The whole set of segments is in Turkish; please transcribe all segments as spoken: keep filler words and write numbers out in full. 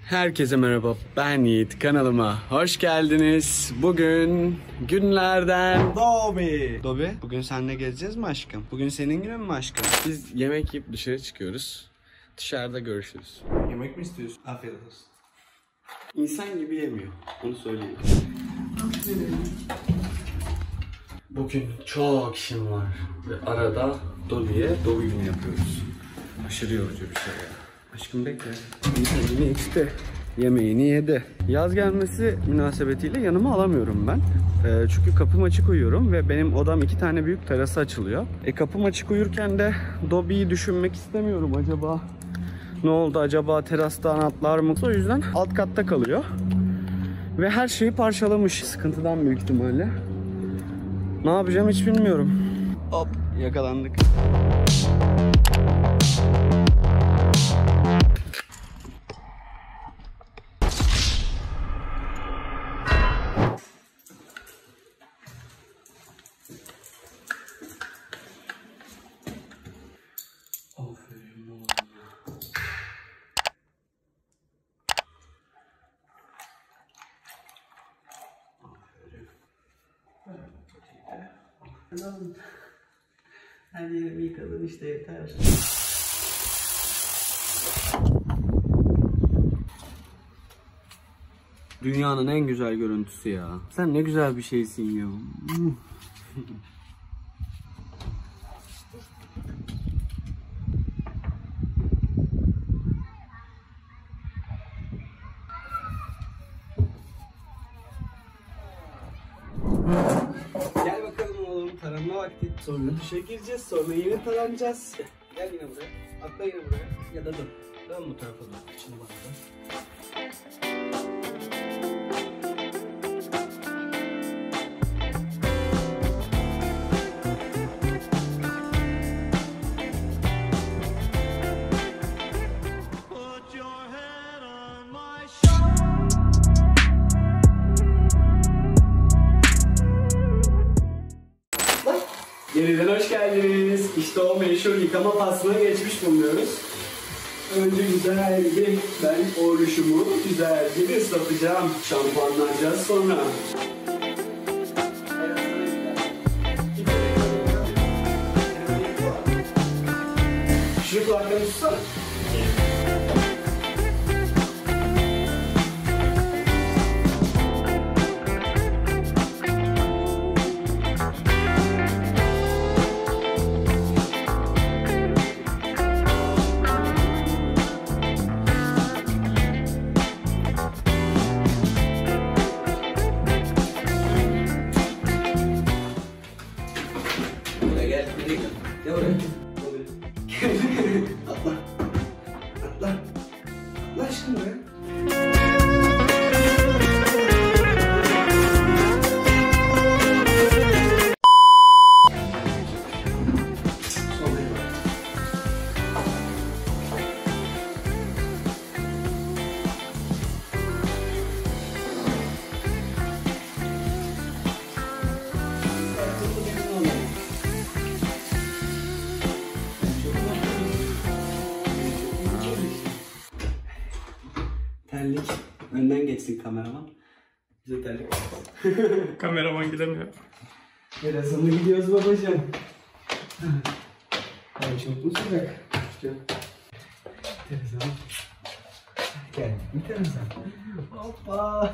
Herkese merhaba, ben Yiğit, kanalıma hoş geldiniz. Bugün günlerden Dobi. Dobi, bugün seninle gezeceğiz mi aşkım? Bugün senin günün mü aşkım? Biz yemek yiyip dışarı çıkıyoruz. Dışarıda görüşürüz. Yemek mi istiyorsun? Afiyet olsun. İnsan gibi yemiyor, onu söyleyeyim. Bugün çok işim var ve arada Dobi'ye Dobi günü yapıyoruz. Aşırı yorucu bir şey ya. Aşkım bekle. Yemeğini içti. Yemeğini yedi. Yaz gelmesi münasebetiyle yanıma alamıyorum ben. E, çünkü kapım açık uyuyorum ve benim odam iki tane büyük terası açılıyor. E kapım açık uyurken de Dobi'yi düşünmek istemiyorum. Acaba ne oldu? Acaba terastan atlar mı? O yüzden alt katta kalıyor. Ve her şeyi parçalamış. Sıkıntıdan büyük ihtimalle. Ne yapacağım hiç bilmiyorum. Hop, yakalandık. Her yerimi yıkadın işte, yeter. Dünyanın en güzel görüntüsü ya. Sen ne güzel bir şeysin ya. Gel bakalım oğlum, taranma vakti. Sonra duşa gireceğiz, sonra yine taranacağız. Gel yine buraya, atla yine buraya. Ya da dön. Dön bu tarafa dön. Şimdi bak da. Yeniden hoş geldiniz. İşte o meşhur yıkama faslına geçmiş bulunuyoruz. Önce güzel bir ben oğluşumu güzelce bir ıslatacağım. Şampuanlanacağız sonra. Şu kulaklarını tutsana. Atla. Atla. Atla aşkım be. Terlik. Önden geçsin kameraman. Bize terlik. Kameraman gidemiyor. Biraz hızlı gidiyoruz babacığım. Ay çok mu sıcak? Televizyon. Gel. Bir televizyon. Hoppa.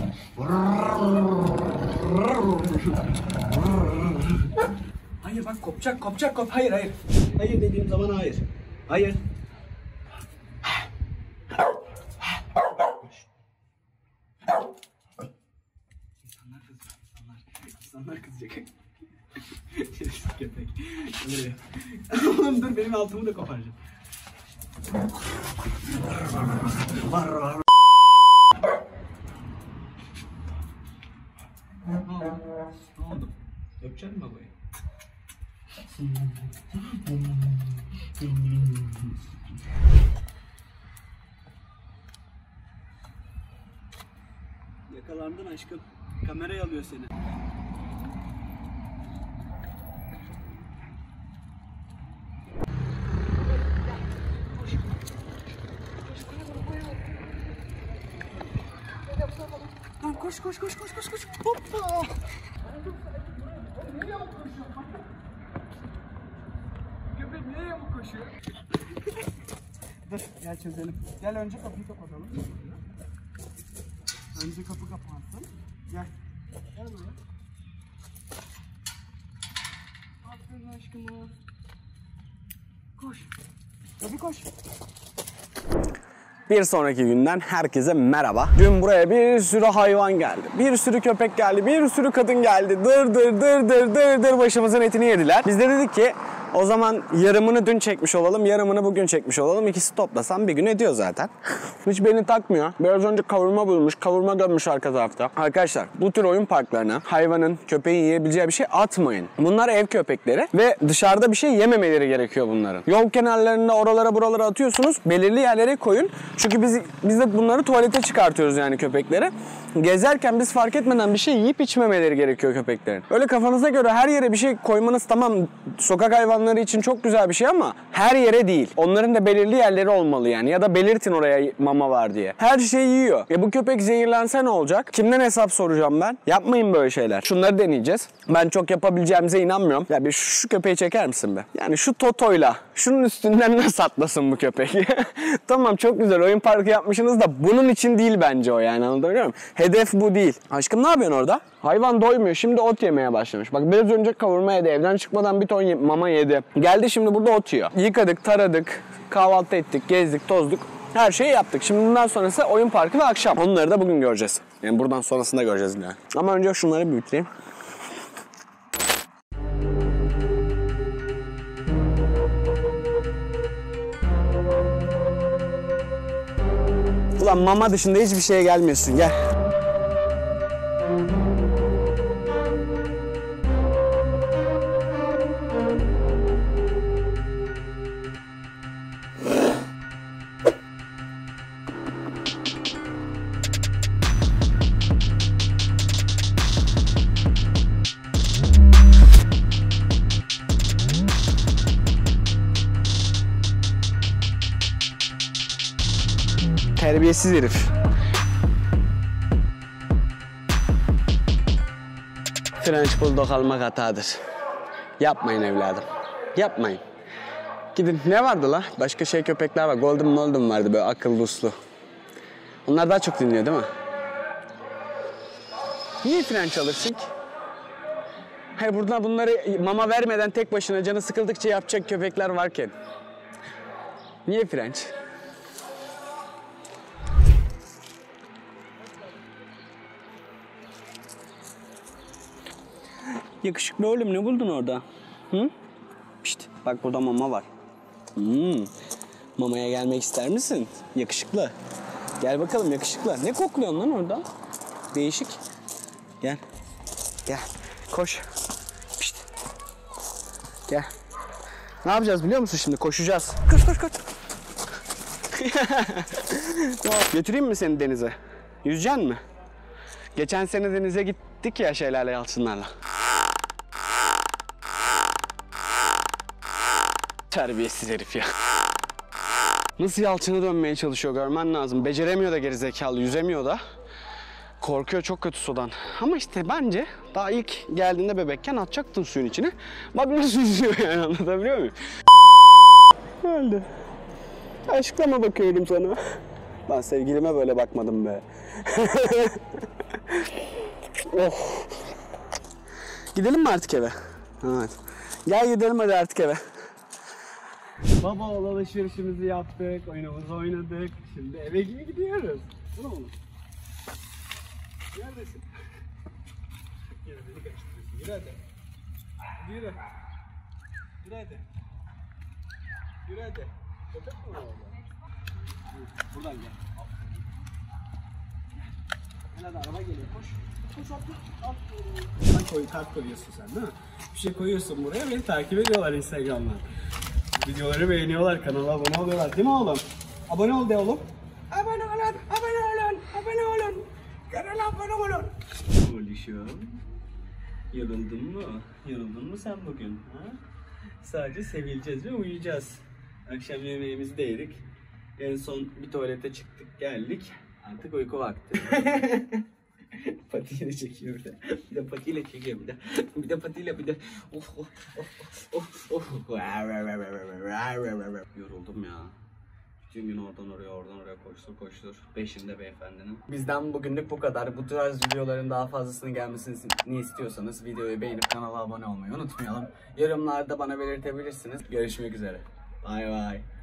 Hayır bak, kopacak kopacak kop. Hayır hayır. Hayır dediğim zaman hayır. Hayır. İnsanlar kızacak. Köpek. Oğlum dur, benim altımı da koparacağım. Var var. Ne oldu? Ne oldu? Öpecek misin babayı? Yakalandın aşkım. Kameraya alıyor seni. Koş koş koş koş koş koş. Hoppa. Niye yamuk koşuyor? Köpek niye yamuk koşuyor? Dur gel çözelim. Gel önce kapıyı kapatalım. Önce kapı kapansın. Gel. Gel buraya. Aferin aşkım. Koş. Hadi koş. Bir sonraki günden herkese merhaba. Dün buraya bir sürü hayvan geldi. Bir sürü köpek geldi. Bir sürü kadın geldi. Dır dır dır dır dır dır başımızın etini yediler. Biz de dedik ki o zaman yarımını dün çekmiş olalım, yarımını bugün çekmiş olalım. İkisi toplasam bir gün ediyor zaten. Hiç beni takmıyor. Biraz önce kavurma bulmuş, kavurma gömmüş arka tarafta. Arkadaşlar bu tür oyun parklarına hayvanın, köpeğin yiyebileceği bir şey atmayın. Bunlar ev köpekleri ve dışarıda bir şey yememeleri gerekiyor bunların. Yol kenarlarında oralara buralara atıyorsunuz. Belirli yerlere koyun. Çünkü biz, biz de bunları tuvalete çıkartıyoruz yani köpekleri. Gezerken biz fark etmeden bir şey yiyip içmemeleri gerekiyor köpeklerin. Öyle kafanıza göre her yere bir şey koymanız tamam, sokak hayvanları için çok güzel bir şey ama her yere değil. Onların da belirli yerleri olmalı yani. Ya da belirtin oraya mama var diye. Her şeyi yiyor. E bu köpek zehirlense ne olacak? Kimden hesap soracağım ben? Yapmayın böyle şeyler. Şunları deneyeceğiz. Ben çok yapabileceğimize inanmıyorum. Ya bir şu köpeği çeker misin be? Yani şu Toto'yla şunun üstünden nasıl atlasın bu köpek? Tamam çok güzel oyun parkı yapmışsınız da bunun için değil bence o yani, anlatabiliyor muyum? Hedef bu değil. Aşkım ne yapıyorsun orada? Hayvan doymuyor. Şimdi ot yemeye başlamış. Bak biraz önce kavurma yedi. Evden çıkmadan bir ton mama yedi. Geldi şimdi burada ot yiyor. Yıkadık, taradık, kahvaltı ettik, gezdik, tozduk. Her şeyi yaptık. Şimdi bundan sonrası oyun parkı ve akşam. Onları da bugün göreceğiz. Yani buradan sonrasında göreceğiz yani. Ama önce şunları bir bitireyim. Ulan mama dışında hiçbir şeye gelmiyorsun. Gel. Terbiyesiz herif. French Bulldog almak hatadır. Yapmayın evladım. Yapmayın. Gidin. Ne vardı la? Başka şey köpekler var. Golden Molden vardı böyle akıllı uslu. Onlar daha çok dinliyor değil mi? Niye French alırsın ki? Hayır, burada bunları mama vermeden tek başına canı sıkıldıkça yapacak köpekler varken. Niye French? Yakışıklı oğlum, ne buldun orada? Hı? Pişt, bak burada mama var. Hmm. Mamaya gelmek ister misin? Yakışıklı. Gel bakalım yakışıklı. Ne kokluyorsun lan orada? Değişik. Gel. Gel. Koş. Pişt. Gel. Ne yapacağız biliyor musun şimdi? Koşacağız. Koş koş koş. Götüreyim mi seni denize? Yüzeceksin mi? Geçen sene denize gittik ya Şelale Yalçınlarla. Terbiyesiz herif ya. Nasıl yalçına dönmeye çalışıyor görmen lazım. Beceremiyor da gerizekalı, yüzemiyor da. Korkuyor çok kötü sudan. Ama işte bence daha ilk geldiğinde bebekken atacaktın suyun içine. Bak nasıl yüzüyor yani, anlatabiliyor muyum? Öldü. Aşkla mı bakıyorum sana? Ben sevgilime böyle bakmadım be. Oh. Gidelim mi artık eve? Evet. Gel gidelim hadi artık eve. Baba oğul alışverişimizi yaptık, oyunumuzu oynadık. Şimdi eve gibi gidiyoruz. Bu ne oğlum? Neredesin? Yine beni kaçırıyorsun. Yürü hadi. Yürü. Yürü hadi. Yürü hadi. Köpek mi var orada? Buradan gel. Gel hadi, araba geliyor. Koş. Koş atla. Sen koy, kart koyuyorsun sen değil mi? Bir şey koyuyorsun buraya, beni takip ediyorlar Instagram'dan. Videoları beğeniyorlar, kanala abone oluyorlar değil mi oğlum? Abone ol de oğlum. Abone olun, abone olun, abone olun. Kanala abone olun. Oluşum. Yoruldun mu? Yoruldun mu sen bugün? Ha? Sadece sevileceğiz ve uyuyacağız. Akşam yemeğimizi de yedik. En son bir tuvalete çıktık, geldik. Artık uyku vakti. Patiyle çekiyor bir de. Bir de patiyle çekiyor bir de. Bir de patiyle bir de. Of of of of of. Yoruldum ya. Bütün gün oradan oraya oradan oraya koştur koştur. Beşinde beyefendinin. Bizden bugünlük bu kadar. Bu tarz videoların daha fazlasını gelmesini istiyorsanız videoyu beğenip kanala abone olmayı unutmayalım. Yorumlarda bana belirtebilirsiniz. Görüşmek üzere. Bay bay.